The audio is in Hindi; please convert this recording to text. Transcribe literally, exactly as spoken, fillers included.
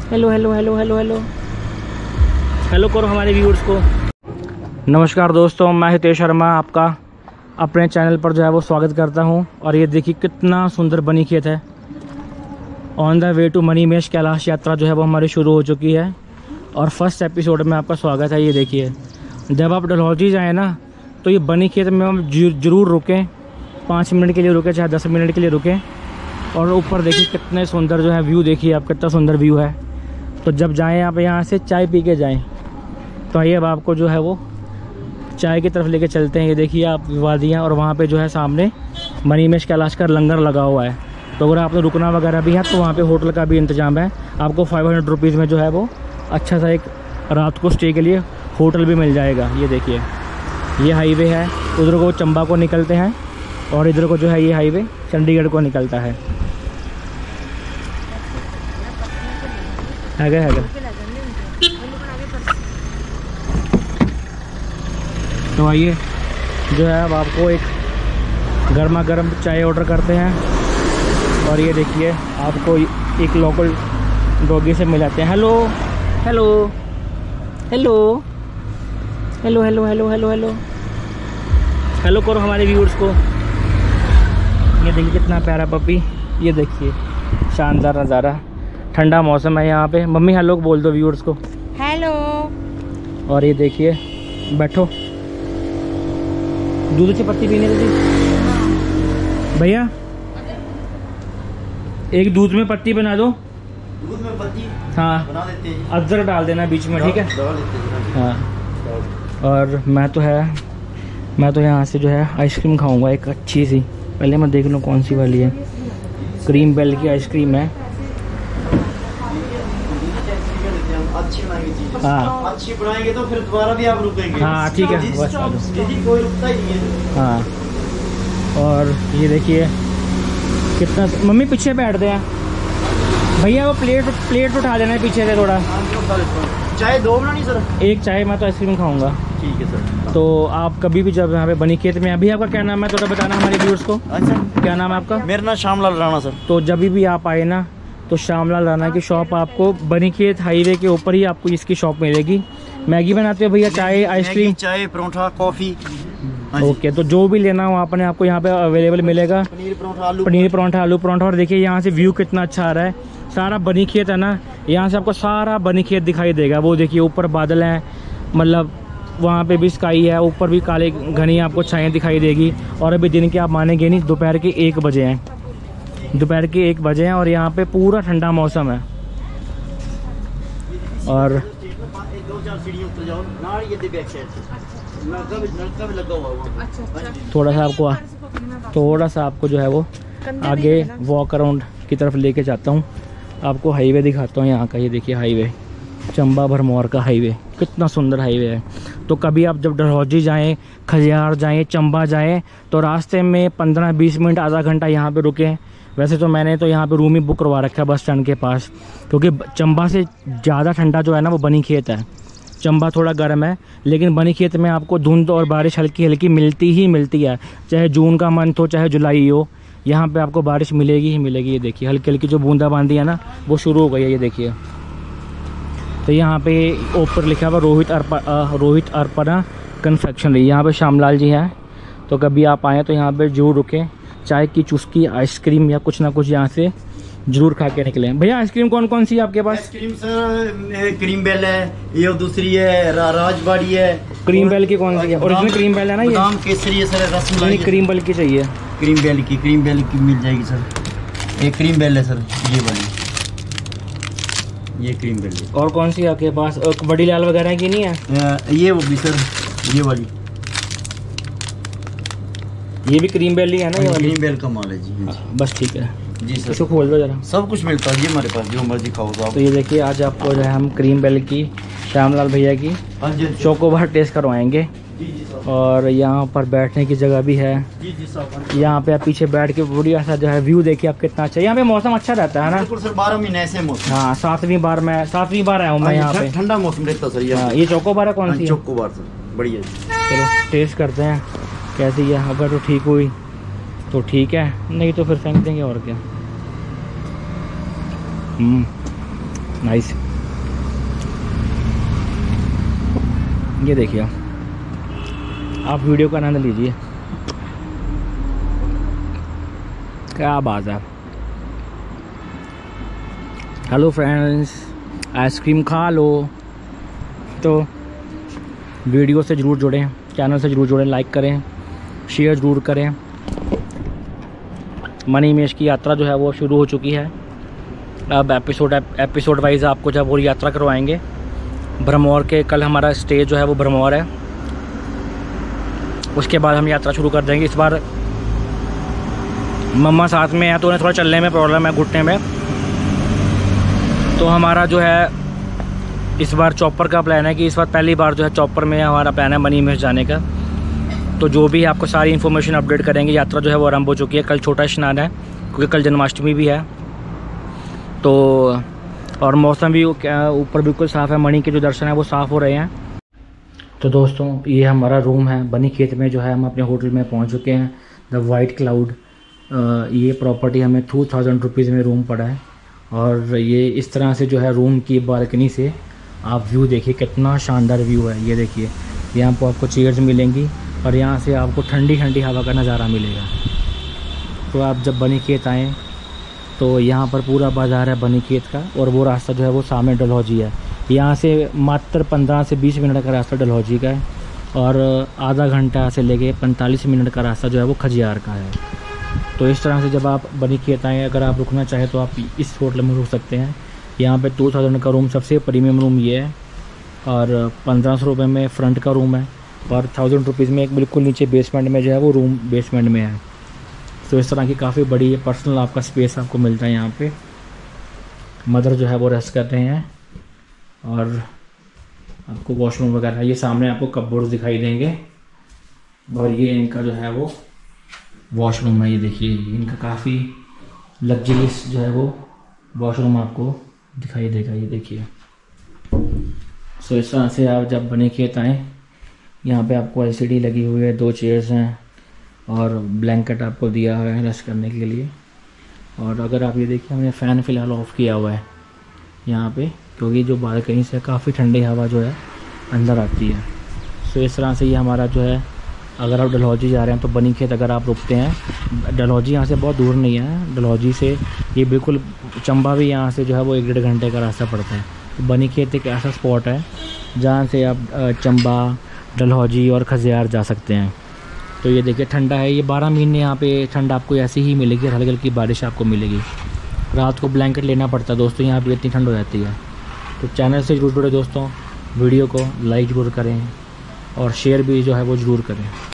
Hello hello hello hello hello hello करो हमारे व्यूअर्स को। नमस्कार दोस्तों, मैं हितेश शर्मा आपका अपने चैनल पर जो है वो स्वागत करता हूं। और ये देखिए कितना सुंदर बनीखेत है। On the way to Manimahesh Kailash Yatra जो है वो हमारी शुरू हो चुकी है और फर्स्ट एपिसोड में आपका स्वागत है। ये देखिए, जब आप डलहौजी जाएँ ना तो ये बनीखेत में हम ज़रूर रुकें, पाँच मिनट के लिए रुकें चाहे दस मिनट के लिए रुकें। और ऊपर देखिए कितने सुंदर जो है व्यू, देखिए आप कितना सुंदर व्यू है। तो जब जाएं आप यहाँ से चाय पी के जाएं। तो आइए अब आपको जो है वो चाय की तरफ लेके चलते हैं। ये देखिए आप वादियाँ, और वहाँ पे जो है सामने मणिमहेश कैलाश का लंगर लगा हुआ है। तो अगर आपने रुकना वगैरह भी है तो वहाँ पे होटल का भी इंतजाम है। आपको फाइव हंड्रेड रुपीज़ में जो है वो अच्छा सा एक रात को स्टे के लिए होटल भी मिल जाएगा। ये देखिए ये हाईवे है, उधर को चंबा को निकलते हैं और इधर को जो है ये हाईवे चंडीगढ़ को निकलता है। है है तो आइए जो है अब आपको एक गर्मा गर्म चाय ऑर्डर करते हैं। और ये देखिए आपको एक लोकल डॉगी से मिलाते हैं। Hello hello hello hello hello hello hello hello hello करो हमारे व्यूअर्स को। ये देखिए कितना प्यारा पपी, ये देखिए शानदार नज़ारा, ठंडा मौसम है यहाँ पे। मम्मी हेलो बोल दो व्यूअर्स को। हेलो। और ये देखिए बैठो, दूध से पत्ती पीने दीजिए भैया, एक दूध में पत्ती बना दो। दूध में पत्ती हाँ बना देते हैं, अदरक डाल देना बीच में, ठीक है। हाँ, और मैं तो है मैं तो यहाँ से जो है आइसक्रीम खाऊंगा एक अच्छी सी। पहले मैं देख लूँ कौन सी वाली है। क्रीम बेल की आइसक्रीम है। अच्छी बनाएंगे चीज़। हाँ अच्छी बनाएंगे तो फिर दोबारा भी आप रुकेंगे। हाँ ठीक है बस। दीदी कोई रुकता ही नहीं है। हाँ, और ये देखिए कितना, मम्मी पीछे बैठ दे भैया, वो प्लेट प्लेट उठा देना है पीछे से थोड़ा। चाय दो बनानी सर? एक चाय, मैं तो आइसक्रीम खाऊंगा। ठीक है सर। तो आप कभी भी जब यहाँ पे बनीखेत में, अभी आपका क्या नाम है थोड़ा बताना हमारे व्यूअर्स को। अच्छा, क्या नाम है आपका? मेरा नाम श्यामलाल राणा सर। तो जब भी आप आए ना तो श्यामलाल राणा की शॉप आपको बनीखेत हाईवे के ऊपर ही आपको इसकी शॉप मिलेगी। मैगी बनाते हो भैया? चाय, आइसक्रीम, चाय, परोठा, कॉफ़ी। ओके, तो जो भी लेना हो आपने आपको यहाँ पे अवेलेबल मिलेगा। पनीर परोठा, आलू पनीर परोठा, आलू परोठा। और देखिए यहाँ से व्यू कितना अच्छा आ रहा है, सारा बनीखेत है ना, यहाँ से आपको सारा बनीखेत दिखाई देगा। वो देखिए ऊपर बादल हैं, मतलब वहाँ पे भी स्काई है, ऊपर भी काले घनी आपको छाएँ दिखाई देगी। और अभी दिन के आप मानेंगे नहीं, दोपहर के एक बजे हैं, दोपहर के एक बजे हैं और यहाँ पे पूरा ठंडा मौसम है। और थोड़ा सा आपको थोड़ा सा आपको जो है वो आगे वॉक अराउंड की तरफ लेके जाता हूँ, आपको हाईवे दिखाता हूँ यहाँ का। ये देखिए हाईवे, चंबा भरमौर का हाईवे, कितना सुंदर हाईवे है। तो कभी आप जब डलहौजी जाएं, खजियार जाएं, चंबा जाएं तो रास्ते में पंद्रह बीस मिनट आधा घंटा यहाँ पे रुकें। वैसे तो मैंने तो यहाँ पे रूम ही बुक करवा रखा है बस स्टैंड के पास, क्योंकि चंबा से ज़्यादा ठंडा जो है ना वो बनीखेत है। चंबा थोड़ा गर्म है, लेकिन बनीखेत में आपको धुंध और बारिश हल्की हल्की मिलती ही मिलती है, चाहे जून का मंथ हो चाहे जुलाई हो, यहाँ पे आपको बारिश मिलेगी ही मिलेगी। ये देखिए हल्की हल्की जो बूंदाबांदी है ना वो शुरू हो गई है, ये देखिए। तो यहाँ पे ऊपर लिखा हुआ रोहित अर्पा रोहित अर्पणा कन्फेक्शनरी, यहाँ पे श्यामलाल जी हैं। तो कभी आप आएँ तो यहाँ पे जरूर रुकें, चाय की चुस्की, आइसक्रीम या कुछ ना कुछ यहाँ से जरूर खा के निकले। भैया आइसक्रीम कौन कौन सी है आपके पास? आइसक्रीम सर क्रीम बेल है, ये दूसरी है रा, राजबाड़ी है। क्रीम बेल की कौन सी है? ओरिजिनल क्रीम बेल है ना ये? बादाम केसरी है सर, रसमलाई। क्रीम बेल की चाहिए। क्रीम बेल की क्रीम बेल की मिल जाएगी सर। ये क्रीम बेल है सर, ये वाली, ये क्रीम बेल है। और कौन सी है आपके पास? बड़ी लाल वगैरह की नहीं है? ये वो भी सर, ये वाली, ये भी क्रीम बेल ही है ना? ये वाली क्रीम बेल का माल है जी। बस ठीक है जी सर। इसको खोल दो जरा। सब कुछ मिलता है जी हमारे पास, जो मर्जी खाओ तो आप। तो ये देखिए आज आपको जो है हम क्रीम बेल की, श्यामलाल भैया की चोकोबार टेस्ट करवाएंगे। और यहाँ पर बैठने की जगह भी है। यहाँ पे आप पीछे बैठ के बढ़िया सा जो है व्यू देखिए आप कितना अच्छा। यहाँ पे मौसम अच्छा रहता है ना? बिल्कुल सर, बारह महीने ऐसे मौसम। हाँ, सातवीं बार मैं सातवीं बार आया हूँ मैं यहाँ पे। ठंडा मौसम रहता सर यहाँ। ये चोकोबार कौन सी है? चोकोबार सर, बढ़िया। चलो टेस्ट करते हैं कैसी है। अगर तो ठीक हुई तो ठीक है, नहीं तो फिर फेंक देंगे और क्या। Hmm nice. ये देखिए, आप वीडियो का आनंद लीजिए, क्या बात है। हेलो फ्रेंड्स, आइसक्रीम खा लो। तो वीडियो से ज़रूर जुड़ें, चैनल से ज़रूर जुड़ें, लाइक करें, शेयर ज़रूर करें। मनी महेश की यात्रा जो है वो शुरू हो चुकी है। अब एपिसोड एपिसोड वाइज आपको जब वो यात्रा करवाएंगे भरमौर के। कल हमारा स्टे जो है वो भरमौर है, उसके बाद हम यात्रा शुरू कर देंगे। इस बार मम्मा साथ में है तो उन्हें थोड़ा चलने में प्रॉब्लम है, घुटने में। तो हमारा जो है इस बार चॉपर का प्लान है कि इस बार पहली बार जो है चॉपर में हमारा प्लान है मनी महेश जाने का। तो जो भी आपको सारी इन्फॉर्मेशन अपडेट करेंगे। यात्रा जो है वो आरंभ हो चुकी है। कल छोटा स्नान है क्योंकि कल जन्माष्टमी भी है। तो और मौसम भी ऊपर बिल्कुल साफ़ है, मणि के जो दर्शन है वो साफ़ हो रहे हैं। तो दोस्तों ये हमारा रूम है बनी खेत में, जो है हम अपने होटल में पहुंच चुके हैं, द वाइट क्लाउड। ये प्रॉपर्टी हमें टू थाउजेंड रुपीज़ में रूम पड़ा है। और ये इस तरह से जो है रूम की बालकनी से आप व्यू देखिए, कितना शानदार व्यू है। ये देखिए, यहाँ पर आपको चेयर्स मिलेंगी और यहाँ से आपको ठंडी ठंडी हवा का नज़ारा मिलेगा। तो आप जब बनी खेत आएँ तो यहाँ पर पूरा बाज़ार है बनी खेत का, और वो रास्ता जो है वो सामने डलहौजी है। यहाँ से मात्र पंद्रह से बीस मिनट का रास्ता डलहौजी का है, और आधा घंटा से लेके पैंतालीस मिनट का रास्ता जो है वो खजियार का है। तो इस तरह से जब आप बनी खेत आएँ, अगर आप रुकना चाहें तो आप इस होटल में रुक सकते हैं। यहाँ पे टू थाउजेंड का रूम सबसे प्रीमियम रूम ये है, और पंद्रह सौ रुपये में फ्रंट का रूम है, और थाउजेंड रुपीज़ में एक बिल्कुल नीचे बेसमेंट में जो है वो रूम बेसमेंट में है। तो इस तरह की काफ़ी बड़ी पर्सनल आपका स्पेस आपको मिलता है। यहाँ पे मदर जो है वो रेस्ट कर रहे हैं, और आपको वॉशरूम वगैरह ये सामने आपको कपबोर्ड दिखाई देंगे, और ये इनका जो है वो वॉशरूम है। ये देखिए, इनका काफ़ी लग्जरियस जो है वो वॉशरूम आपको दिखाई देगा। ये देखिए, सो इस तरह से आप जब बने खेत आएँ, यहाँ पे आपको एलसीडी लगी हुई है, दो चेयर्स हैं, और ब्लैंकेट आपको दिया हुआ है रेस्ट करने के लिए। और अगर आप ये देखिए, हमने फ़ैन फ़िलहाल ऑफ़ किया हुआ है यहाँ पे, क्योंकि जो बालकनी से काफ़ी ठंडी हवा जो है अंदर आती है। सो इस तरह से ये हमारा जो है, अगर आप डलहौजी जा रहे हैं तो बनी खेत अगर आप रुकते हैं, डलहौजी यहाँ से बहुत दूर नहीं है। डलहौजी से ये बिल्कुल चंबा भी यहाँ से जो है वो एक डेढ़ घंटे का रास्ता पड़ता है। तो बनी खेत एक ऐसा स्पॉट है जहाँ से आप चंबा, डलहौजी और खजियार जा सकते हैं। तो ये देखिए, ठंडा है, ये बारह महीने यहाँ पे ठंड आपको ऐसी ही मिलेगी, हल्की हल्की बारिश आपको मिलेगी। रात को ब्लैंकेट लेना पड़ता है दोस्तों, यहाँ पे इतनी ठंड हो जाती है। तो चैनल से जुड़ जुड़े दोस्तों, वीडियो को लाइक ज़रूर करें और शेयर भी जो है वो ज़रूर करें।